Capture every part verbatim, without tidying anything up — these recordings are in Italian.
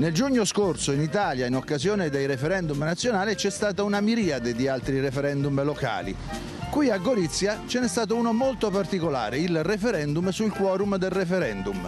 Nel giugno scorso in Italia, in occasione dei referendum nazionali, c'è stata una miriade di altri referendum locali. Qui a Gorizia ce n'è stato uno molto particolare, il referendum sul quorum del referendum.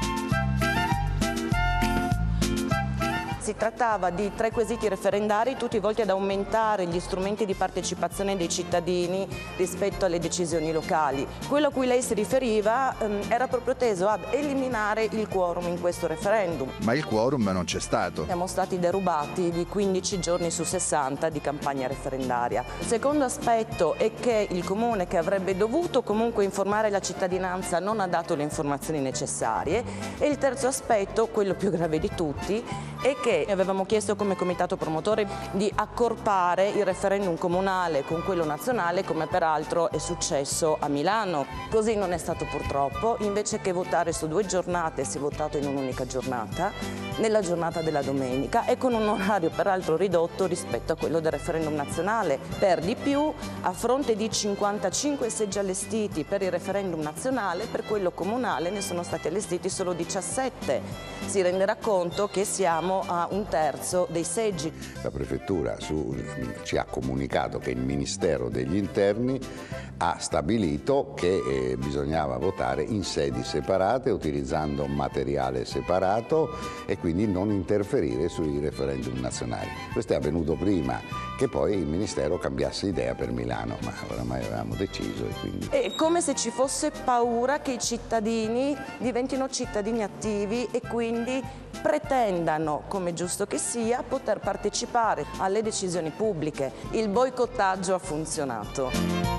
Si trattava di tre quesiti referendari tutti volti ad aumentare gli strumenti di partecipazione dei cittadini rispetto alle decisioni locali. Quello a cui lei si riferiva ehm, era proprio teso ad eliminare il quorum in questo referendum. Ma il quorum non c'è stato. Siamo stati derubati di quindici giorni su sessanta di campagna referendaria. Il secondo aspetto è che il Comune, che avrebbe dovuto comunque informare la cittadinanza, non ha dato le informazioni necessarie. E il terzo aspetto, quello più grave di tutti, è che avevamo chiesto come comitato promotore di accorpare il referendum comunale con quello nazionale, come peraltro è successo a Milano. Così non è stato purtroppo, invece che votare su due giornate si è votato in un'unica giornata, nella giornata della domenica e con un orario peraltro ridotto rispetto a quello del referendum nazionale. Per di più, a fronte di cinquantacinque seggi allestiti per il referendum nazionale, per quello comunale ne sono stati allestiti solo diciassette. Si renderà conto che siamo a un terzo dei seggi. La Prefettura su, ci ha comunicato che il Ministero degli Interni ha stabilito che eh, bisognava votare in sedi separate, utilizzando materiale separato e quindi non interferire sui referendum nazionali. Questo è avvenuto prima che poi il Ministero cambiasse idea per Milano, ma oramai avevamo deciso e quindi... È come se ci fosse paura che i cittadini diventino cittadini attivi e quindi pretendano, come giusto che sia, poter partecipare alle decisioni pubbliche. Il boicottaggio ha funzionato.